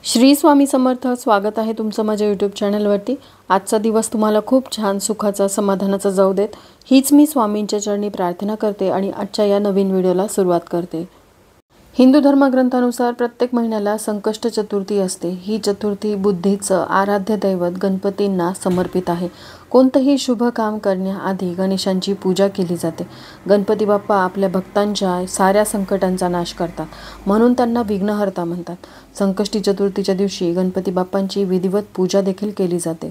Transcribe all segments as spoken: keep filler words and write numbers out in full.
श्री स्वामी समर्थ. स्वागत आहे तुमचं माझ्या यूट्यूब चॅनलवरती. आजचा दिवस तुम्हाला खूप छान सुखाचा समाधानाचा जाऊ देत हीच मी स्वामींच्या चरणी प्रार्थना करते आणि आजच्या या नवीन व्हिडिओला सुरुवात करते. हिंदू धर्मग्रंथानुसार प्रत्येक महिन्याला संकष्ट चतुर्थी असते. ही चतुर्थी बुद्धीचं आराध्य दैवत गणपतींना समर्पित आहे. कोणतंही शुभ काम करण्याआधी गणेशांची पूजा केली जाते. गणपती बाप्पा आपल्या भक्तांच्या साऱ्या संकटांचा नाश करतात, म्हणून त्यांना विघ्नहर्ता म्हणतात. संकष्टी चतुर्थीच्या दिवशी गणपती बाप्पांची विधिवत पूजा देखील केली जाते.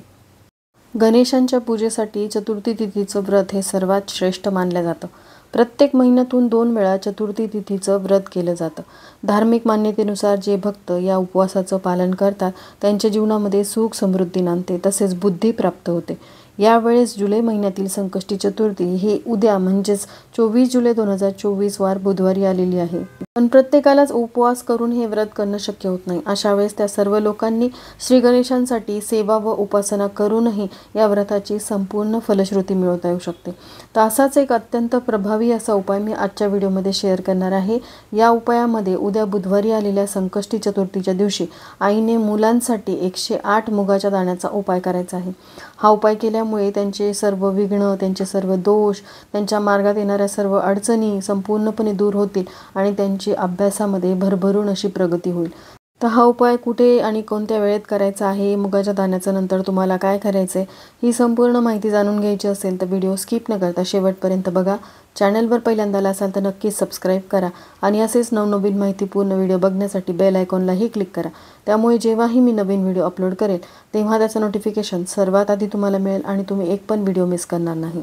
गणेशांच्या पूजेसाठी चतुर्थी तिथीचं व्रत हे सर्वात श्रेष्ठ मानलं जातं. प्रत्येक महिन्यातून दोन वेळा चतुर्थी तिथीचं व्रत केलं जातं. धार्मिक मान्यतेनुसार जे भक्त या उपवासाचं पालन करतात त्यांच्या जीवनामध्ये सुख समृद्धी नांदते, तसेच बुद्धी प्राप्त होते. यावेळेस जुलै महिन्यातील संकष्टी चतुर्थी ही उद्या म्हणजेच चोवीस जुलै दोन हजार चोवीस वार बुधवारी आलेली आहे. पण प्रत्येकालाच उपवास करून हे व्रत करणं शक्य होत नाही. अशा वेळेस त्या सर्व लोकांनी श्री गणेशांसाठी सेवा व उपासना करूनही या व्रताची संपूर्ण फलश्रुती मिळवता येऊ शकते. तर असाच एक अत्यंत प्रभावी असा उपाय मी आजच्या व्हिडिओमध्ये शेअर करणार आहे. या उपायामध्ये उद्या बुधवारी आलेल्या संकष्टी चतुर्थीच्या दिवशी आईने मुलांसाठी एकशे आठ मुगाच्या दाण्याचा उपाय करायचा आहे. हा उपाय केल्यामुळे त्यांचे सर्व विघ्न, त्यांचे सर्व दोष, त्यांच्या मार्गात येणाऱ्या सर्व अडचणी संपूर्णपणे दूर होतील आणि त्यांची अभ्यासामध्ये भरभरून अशी प्रगती होईल. तर हा उपाय कुठे आणि कोणत्या वेळेत करायचा आहे, मुगाच्या दाण्याचं नंतर तुम्हाला काय करायचं आहे, ही संपूर्ण माहिती जाणून घ्यायची असेल तर व्हिडिओ स्किप न करता शेवटपर्यंत बघा. चॅनलवर पहिल्यांदा आला असाल तर नक्कीच सबस्क्राईब करा आणि असेच नवनवीन माहितीपूर्ण व्हिडिओ बघण्यासाठी बेल आयकॉनलाही क्लिक करा. त्यामुळे जेव्हाही मी नवीन व्हिडिओ अपलोड करेल तेव्हा त्याचं नोटिफिकेशन सर्वात आधी तुम्हाला मिळेल आणि तुम्ही एक पण व्हिडिओ मिस करणार नाही.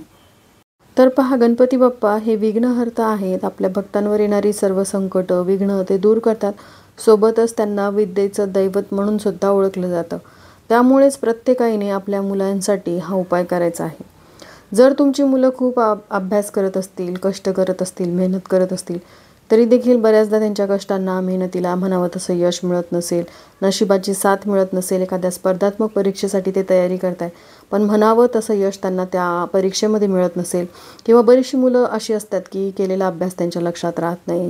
तर पहा, गणपती बाप्पा हे विघ्नहर्ता आहेत. आपल्या भक्तांवर येणारी सर्व संकट, विघ्न ते दूर करतात. सोबतच त्यांना विद्येचं दैवत म्हणून सुद्धा ओळखलं जातं. त्यामुळेच प्रत्येक आईने आपल्या मुलांसाठी हा उपाय करायचा आहे. जर तुमची मुलं खूप अभ्यास करत असतील, कष्ट करत असतील, मेहनत करत असतील तरी देखील बऱ्याचदा त्यांच्या कष्टांना, मेहनतीला म्हणावं तसं यश मिळत नसेल, नशिबाची साथ मिळत नसेल, एखाद्या स्पर्धात्मक परीक्षेसाठी ते तयारी करताय पण म्हणावं तसं यश त्यांना त्या परीक्षेमध्ये मिळत नसेल, किंवा बरीचशी मुलं अशी असतात की केलेला अभ्यास त्यांच्या लक्षात राहत नाही,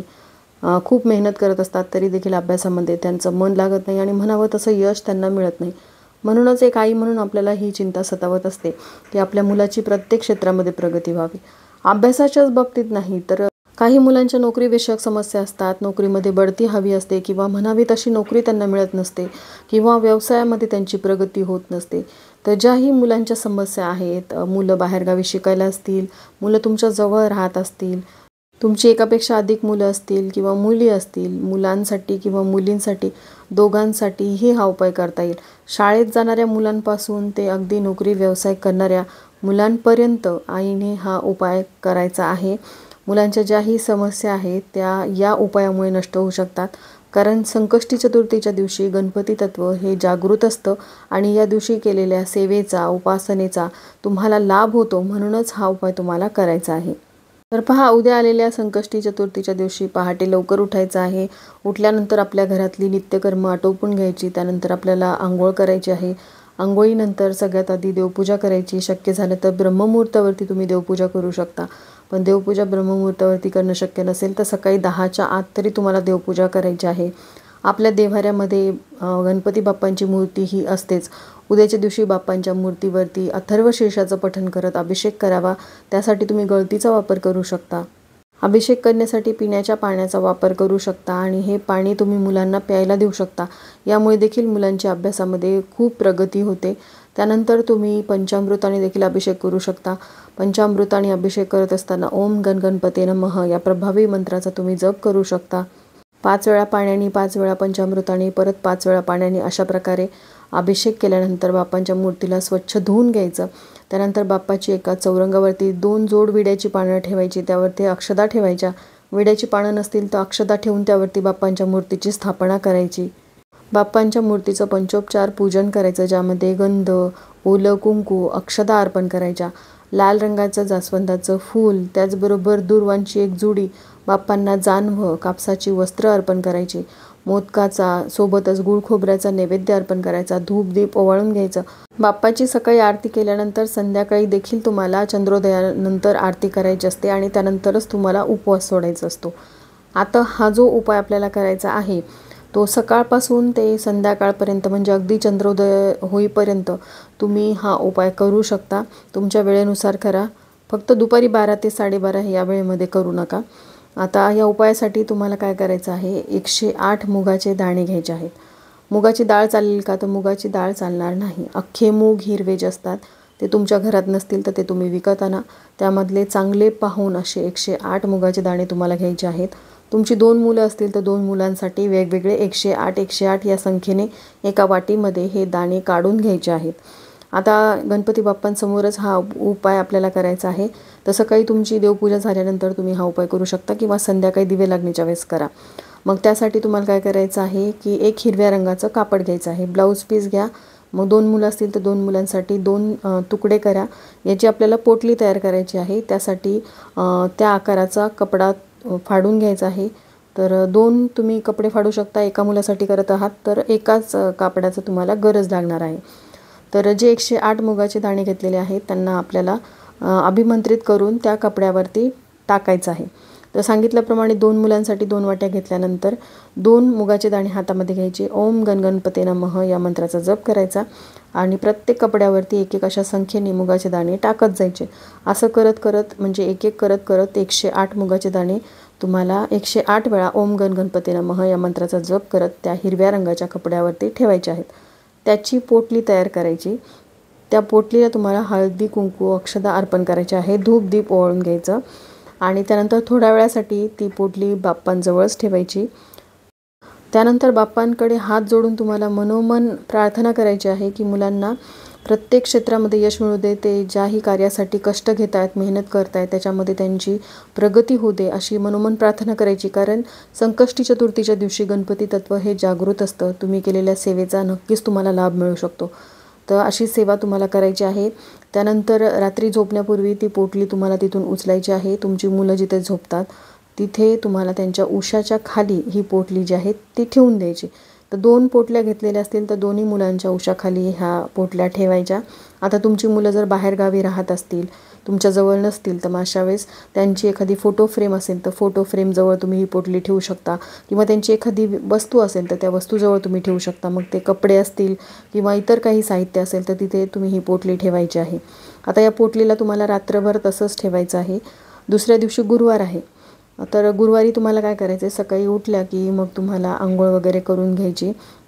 खूप मेहनत करत असतात तरी देखील अभ्यासामध्ये त्यांचं मन लागत नाही आणि म्हणावं तसं यश त्यांना मिळत नाही. म्हणूनच एक आई म्हणून आपल्याला ही चिंता सतावत असते की आपल्या मुलाची प्रत्येक क्षेत्रामध्ये प्रगती व्हावी. अभ्यासाच्याच बाबतीत नाही तर काही मुलांच्या नोकरीविषयक समस्या असतात, नोकरीमध्ये बढती हवी असते किंवा म्हणावी तशी नोकरी त्यांना मिळत नसते, किंवा व्यवसायामध्ये त्यांची प्रगती होत नसते. तर ज्याही मुलांच्या समस्या आहेत, मुलं बाहेरगावी शिकायला असतील, मुलं तुमच्या जवळ राहत असतील, तुमची एकापेक्षा अधिक मुलं असतील किंवा मुली असतील, मुलांसाठी किंवा मुलींसाठी दोघांसाठीही हा उपाय करता येईल. शाळेत जाणाऱ्या मुलांपासून ते अगदी नोकरी व्यवसाय करणाऱ्या मुलांपर्यंत आईने हा उपाय करायचा आहे. मुलांच्या ज्याही समस्या आहेत त्या या उपायामुळे नष्ट होऊ शकतात. कारण संकष्टी चतुर्थीच्या दिवशी गणपती तत्व हे जागृत असतं आणि या दिवशी केलेल्या सेवेचा, उपासनेचा तुम्हाला लाभ होतो, म्हणूनच हा उपाय तुम्हाला करायचा आहे. तर पहा, उद्या आलेल्या संकष्टी चतुर्थीच्या दिवशी पहाटे लवकर उठायचं आहे. उठल्यानंतर आपल्या घरातली नित्यकर्म आटोपून घ्यायची. त्यानंतर आपल्याला आंघोळ करायची आहे. आंघोळीनंतर सगळ्यात आधी देवपूजा करायची. शक्य झालं तर ब्रह्ममुहूर्तावरती तुम्ही देवपूजा करू शकता, पण देवपूजा ब्रह्ममुहूर्तावरती करणं शक्य नसेल तर सकाळी दहाच्या आत तरी तुम्हाला देवपूजा करायची आहे. आपल्या देव्हाऱ्यामध्ये गणपती बाप्पांची मूर्ती ही असतेच. उद्याच्या दिवशी बाप्पांच्या मूर्तीवरती अथर्वशीर्षाचं पठण करत अभिषेक करावा. त्यासाठी तुम्ही गळतीचा वापर करू शकता. अभिषेक करण्यासाठी पिण्याच्या पाण्याचा वापर करू शकता आणि हे पाणी तुम्ही मुलांना प्यायला देऊ शकता. यामुळे देखील मुलांच्या अभ्यासामध्ये खूप प्रगती होते. त्यानंतर तुम्ही पंचामृताने देखील अभिषेक करू शकता. पंचामृताने अभिषेक करत असताना ओम गण गणपते नमः या प्रभावी मंत्राचा तुम्ही जप करू शकता. पाच वेळा पाण्याने, पाच वेळा पंचामृताने, परत पाच वेळा पाण्याने अशा प्रकारे अभिषेक केल्यानंतर बाप्पांच्या मूर्तीला स्वच्छ धुवून घ्यायचं. त्यानंतर बाप्पाची एका चौरंगावरती दोन जोड विड्याची पानं ठेवायची, त्यावरती अक्षदा ठेवायच्या. विड्याची पानं नसतील तर अक्षदा ठेवून त्यावरती बाप्पांच्या मूर्तीची स्थापना करायची. बाप्पांच्या मूर्तीचं पंचोपचार पूजन करायचं, ज्यामध्ये गंध, ओलं कुंकू, अक्षदा अर्पण करायच्या. लाल रंगाचं जास्वंदाचं फूल, त्याचबरोबर दूर्वांची एक जुडी, बाप्पांना जानवं, कापसाची वस्त्र अर्पण करायची. मोदकाचा सोबतच गुळ खोबऱ्याचा नैवेद्य अर्पण करायचा. धूप दीप ओवाळून घ्यायचं. बाप्पाची सकाळी आरती केल्यानंतर संध्याकाळी देखील तुम्हाला चंद्रोदयानंतर आरती करायची असते आणि त्यानंतरच तुम्हाला उपवास सोडायचा असतो. आता हा जो उपाय आपल्याला करायचा आहे तो सकाळपासून ते संध्याकाळपर्यंत म्हणजे अगदी चंद्रोदय होईपर्यंत तुम्ही हा उपाय करू शकता. तुमच्या वेळेनुसार करा. फक्त दुपारी बारा ते साडेबारा या वेळेमध्ये करू नका. आता या उपायासाठी तुम्हाला काय करायचं आहे, एकशे आठ मुगाचे दाणे घ्यायचे आहेत. मुगाची डाळ चालेल का, तर मुगाची डाळ चालणार नाही. अख्खे मूग हिरवे जे असतात ते तुमच्या घरात नसतील तर ते तुम्ही विकत आणा. त्यामधले चांगले पाहून असे एकशे आठ मुगाचे दाणे तुम्हाला घ्यायचे आहेत. तुमची दोन मुलं असतील तर दोन मुलांसाठी वेगवेगळे एकशे आठ एकशे आठ या संख्येने एका वाटीमध्ये हे दाणे काढून घ्यायचे आहेत. आता गणपती बाप्पांसमोरच हा उपाय आपल्याला करायचा आहे. तर सकाळी तुमची देवपूजा झाल्यानंतर तुम्ही हा उपाय करू शकता किंवा संध्याकाळी दिवे लागण्याच्या वेळेस करा. मग त्यासाठी तुम्हाला काय करायचं आहे की एक हिरव्या रंगाचं कापड घ्यायचं आहे. ब्लाऊज पीस घ्या. मग दोन मुलं असतील तर दोन मुलांसाठी दोन तुकडे करा. याची आपल्याला पोटली तयार करायची आहे. त्यासाठी त्या आकाराचा कपडा फाडून घ्यायचा आहे. तर दोन तुम्ही कपडे फाडू शकता. एका मुलासाठी करत आहात तर एकाच कापडाचं तुम्हाला गरज लागणार आहे. तर जे एकशे आठ मुगाचे दाणे घेतलेले आहेत त्यांना आपल्याला अभिमंत्रित करून त्या कपड्यावरती टाकायचं आहे. तर सांगितल्याप्रमाणे दोन मुलांसाठी दोन वाट्या घेतल्यानंतर दोन मुगाचे दाणे हातामध्ये घ्यायचे. ओम गणगणपते नमः या मंत्राचा जप करायचा आणि प्रत्येक कपड्यावरती एक एक अशा संख्येने मुगाचे दाणे टाकत जायचे. असं करत करत म्हणजे एक एक करत करत एकशे आठ मुगाचे दाणे तुम्हाला एकशे आठ वेळा ओम गणगणपते नमः या मंत्राचा जप करत त्या हिरव्या रंगाच्या कपड्यावरती ठेवायचे आहेत. त्याची पोटली तयार करायची. त्या पोटलीला तुम्हाला हळदी कुंकू अक्षदा अर्पण करायचे आहे. धूप दीप ओवाळून घ्यायचं आणि त्यानंतर थोड्या वेळासाठी ती पोटली बाप्पांजवळच ठेवायची. त्यानंतर बाप्पांकडे हात जोडून तुम्हाला मनोमन प्रार्थना करायची आहे की मुलांना प्रत्येक क्षेत्रामध्ये यश मिळू दे. ते ज्याही कार्यासाठी कष्ट घेत आहेत, मेहनत करत आहेत, त्याच्यामध्ये त्यांची प्रगती होऊ दे अशी मनोमन प्रार्थना करायची. कारण संकष्टी चतुर्थीच्या दिवशी गणपती तत्व हे जागृत असतं. तुम्ही केलेल्या सेवेचा नक्कीच तुम्हाला लाभ मिळू शकतो. तर अशी सेवा तुम्हाला करायची आहे. त्यानंतर रात्री झोपण्यापूर्वी ती पोटली तुम्हाला तिथून उचलायची आहे. तुमची मुलं जिथे झोपतात तिथे तुम्हाला त्यांच्या उशाच्या खाली ही पोटली जी आहे ती ठेवून द्यायची. तर दोन पोटल्या घेतलेल्या असतील तर दोन्ही मुलांच्या उशाखाली ह्या पोटल्या ठेवायच्या. आता तुमची मुलं जर बाहेरगावी राहत असतील, तुमच्याजवळ नसतील, तर मग अशा वेळेस त्यांची एखादी फोटो फ्रेम असेल तर फोटो फ्रेमजवळ तुम्ही ही पोटली ठेवू शकता किंवा त्यांची एखादी वस्तू असेल तर त्या वस्तूजवळ तुम्ही ठेवू शकता. मग ते कपडे असतील किंवा इतर काही साहित्य असेल तर तिथे तुम्ही ही पोटली ठेवायची आहे. आता या पोटलीला तुम्हाला रात्रभर तसंच ठेवायचं आहे. दुसऱ्या दिवशी गुरुवार आहे. तर गुरुवारी तुम्हाला काय करायचं आहे, सकाळी उठल्या की मग तुम्हाला आंघोळ वगैरे करून घ्यायची.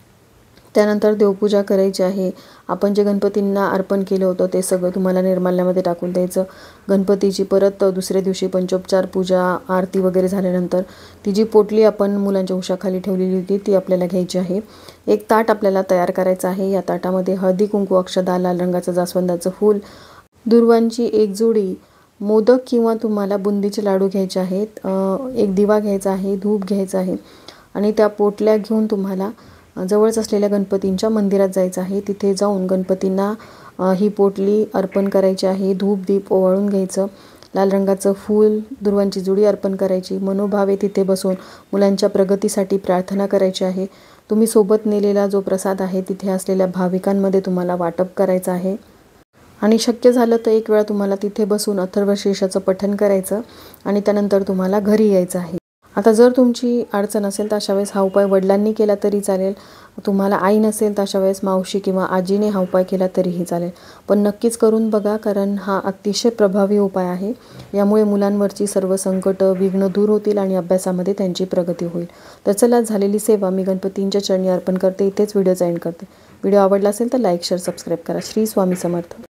त्यानंतर देवपूजा करायची आहे. आपण जे गणपतींना अर्पण केलं होतं ते सगळं तुम्हाला निर्माल्यामध्ये टाकून द्यायचं. गणपतीची परत दुसऱ्या दिवशी पंचोपचार पूजा आरती वगैरे झाल्यानंतर ती जी पोटली आपण मुलांच्या उशाखाली ठेवलेली होती ती आपल्याला घ्यायची आहे. एक ताट आपल्याला तयार करायचं आहे. या ताटामध्ये हळदी कुंकू अक्षदा, लाल रंगाचं जास्वंदाचं फूल, दुर्वांची एक जोडी, मोदक किंवा तुम्हाला बुंदीचे लाडू घ्यायचे आहेत, एक दिवा घ्यायचा आहे, धूप घ्यायचा आहे आणि त्या पोटल्या घेऊन तुम्हाला जवळच असलेल्या गणपतींच्या मंदिरात जायचं आहे. तिथे जाऊन गणपतींना ही पोटली अर्पण करायची आहे. धूप दीप ओवाळून घ्यायचं. लाल रंगाचं फूल, दुर्वांची जोडी अर्पण करायची. मनोभावे तिथे बसून मुलांच्या प्रगतीसाठी प्रार्थना करायची आहे. तुम्ही सोबत नेलेला जो प्रसाद आहे तिथे असलेल्या भाविकांमध्ये तुम्हाला वाटप करायचं आहे आणि शक्य झालं तर एक वेळा तुम्हाला तिथे बसून अथर्वशीर्षाचं पठण करायचं आणि त्यानंतर तुम्हाला घरी यायचं आहे. आता जर तुमची अडचण असेल तर अशा वेळेस हा उपाय वडिलांनी केला तरी चालेल. तुम्हाला आई नसेल तर अशा वेळेस मावशी किंवा आजीने हा उपाय केला तरीही चालेल. पण नक्कीच करून बघा, कारण हा अतिशय प्रभावी उपाय आहे. यामुळे मुलांवरची सर्व संकट विघ्न दूर होतील आणि अभ्यासामध्ये त्यांची प्रगती होईल. तर चला, झालेली सेवा मी गणपतींच्या चरणी अर्पण करते. इथेच व्हिडिओचा एंड करते. व्हिडिओ आवडला असेल तर लाईक शेअर सबस्क्राईब करा. श्री स्वामी समर्थ.